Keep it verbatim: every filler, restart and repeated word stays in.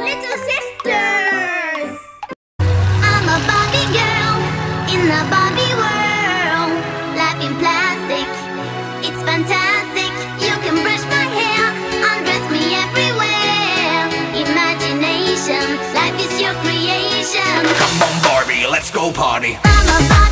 little sisters. I'm a Barbie girl in the Barbie world. Life in plastic, it's fantastic. You can brush my hair, undress me everywhere. Imagination, life is your creation. Come on Barbie, let's go party. I'm a Barbie